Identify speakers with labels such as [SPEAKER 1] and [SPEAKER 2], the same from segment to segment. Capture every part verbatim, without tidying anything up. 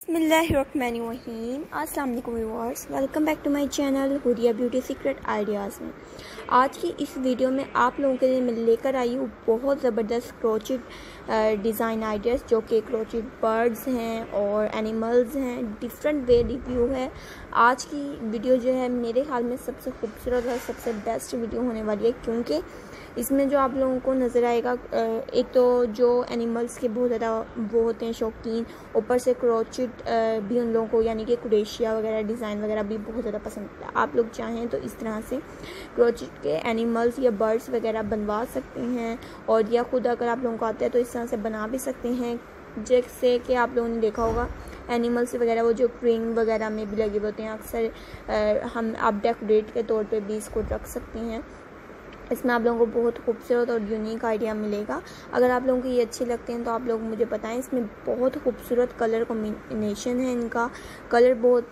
[SPEAKER 1] बिस्मिल्लाहिर्रहमानिर्रहीम। अस्सलाम वालेकुम viewers, welcome back to my channel Huriya beauty secret ideas में। आज की इस वीडियो में आप लोगों के लिए मैं लेकर आई हूँ बहुत ज़बरदस्त क्रोचेट डिज़ाइन आइडियाज़, जो कि क्रोचेट बर्ड्स हैं और एनिमल्स हैं। डिफरेंट वे रिव्यू है। आज की वीडियो जो है मेरे ख्याल में सबसे खूबसूरत और सबसे बेस्ट वीडियो होने वाली है, क्योंकि इसमें जो आप लोगों को नज़र आएगा, एक तो जो एनिमल्स के बहुत ज़्यादा वो होते हैं शौकीन, ऊपर से क्रोचेट भी उन लोगों को यानी कि क्रोशिया वगैरह डिज़ाइन वगैरह भी बहुत ज़्यादा पसंद है। आप लोग चाहें तो इस तरह से क्रोचेट के एनिमल्स या बर्ड्स वगैरह बनवा सकते हैं, और या खुद अगर आप लोगों को आता है तो इस तरह से बना भी सकते हैं। जैसे कि आप लोगों ने देखा होगा एनिमल्स वगैरह वो जो क्रिंग वगैरह में भी लगे होते हैं, अक्सर हम आप डेकोरेट के तौर पे भी इसको रख सकते हैं। इसमें आप लोगों को बहुत खूबसूरत और यूनिक आइडिया मिलेगा। अगर आप लोगों को ये अच्छे लगते हैं तो आप लोग मुझे बताएं। इसमें बहुत खूबसूरत कलर कॉम्बिनेशन है, इनका कलर बहुत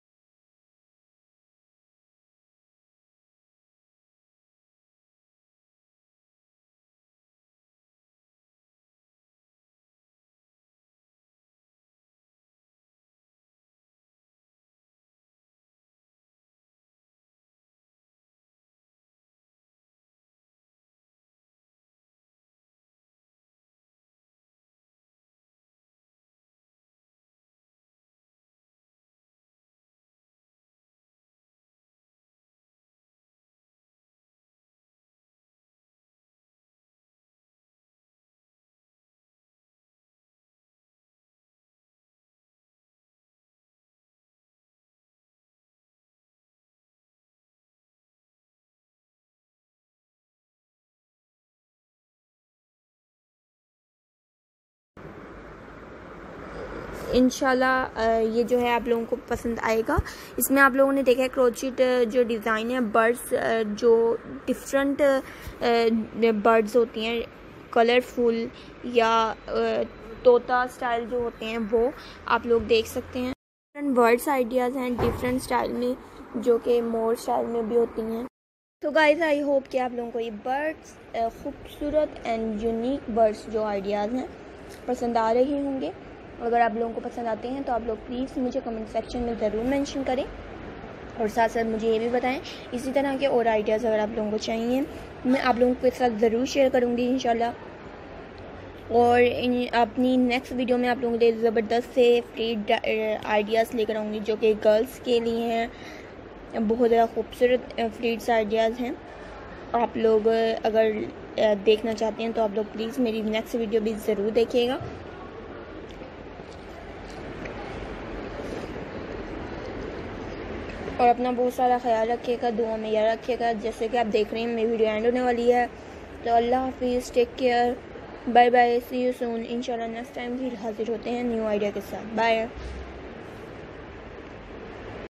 [SPEAKER 1] इंशाल्लाह ये जो है आप लोगों को पसंद आएगा। इसमें आप लोगों ने देखा है क्रोचेट जो डिज़ाइन है, बर्ड्स जो डिफरेंट बर्ड्स होती हैं, कलरफुल या तोता स्टाइल जो होते हैं वो आप लोग देख सकते हैं। डिफरेंट बर्ड्स आइडियाज़ हैं डिफरेंट स्टाइल में, जो कि मोर स्टाइल में भी होती हैं। तो गाइस आई होप कि आप लोगों को ये बर्ड्स खूबसूरत एंड यूनिक बर्ड्स जो आइडियाज़ हैं पसंद आ रहे होंगे। अगर आप लोगों को पसंद आते हैं तो आप लोग प्लीज़ मुझे कमेंट सेक्शन में ज़रूर मेंशन करें, और साथ साथ मुझे ये भी बताएं इसी तरह के और आइडियाज़ अगर आप लोगों को चाहिए मैं आप लोगों के साथ ज़रूर शेयर करूँगी इंशाल्लाह। और इन अपनी नेक्स्ट वीडियो में आप लोगों के लिए ज़बरदस्त से फ्री आइडियाज़ लेकर आऊँगी, जो कि गर्ल्स के लिए हैं। बहुत ज़्यादा खूबसूरत फ्रीड्स आइडियाज़ हैं। आप लोग अगर देखना चाहते हैं तो आप लोग प्लीज़ मेरी नेक्स्ट वीडियो भी ज़रूर देखिएगा। और अपना बहुत सारा ख्याल रखिएगा, दुआ में याद रखिएगा। जैसे कि आप देख रहे हैं मेरी वीडियो एंड होने वाली है, तो अल्लाह हाफिज़, take care, bye bye, see you soon. इंशाल्लाह नेक्स्ट टाइम फिर हाजिर होते हैं न्यू आइडिया के साथ। बाय।